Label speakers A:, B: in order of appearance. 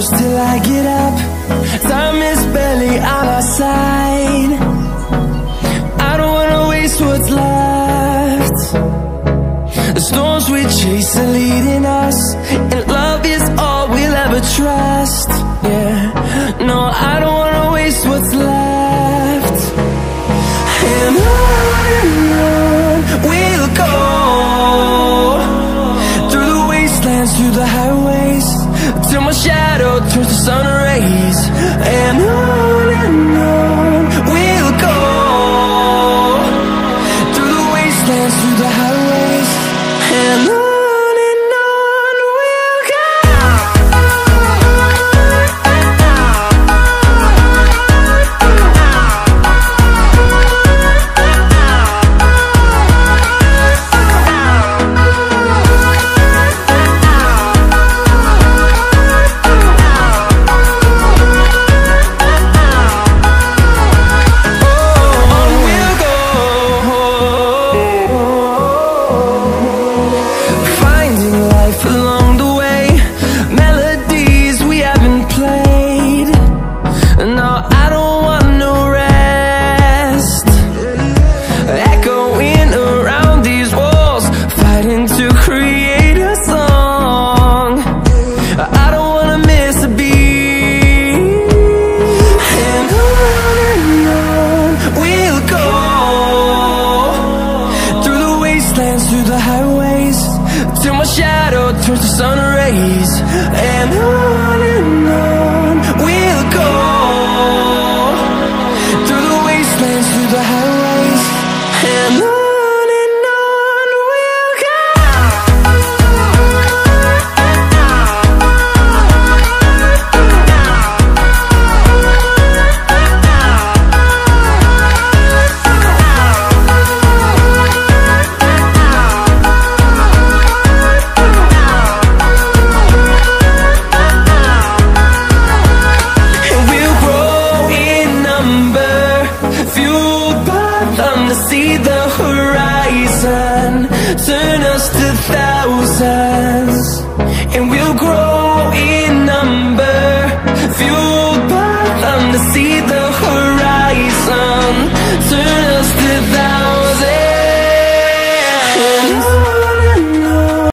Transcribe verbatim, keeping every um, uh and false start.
A: close till I get up. Time is barely on our side. I don't wanna waste what's left. The storms we chase are leading us, and love is all we'll ever trust. Yeah, no, I don't wanna waste what's left. And on and on we'll go, through the wastelands, through the highways, till my shadow turns to sun rays. And on and on we'll go, through the wastelands, through the highways, and on. Through the highways, till my shadow turns to sun rays. And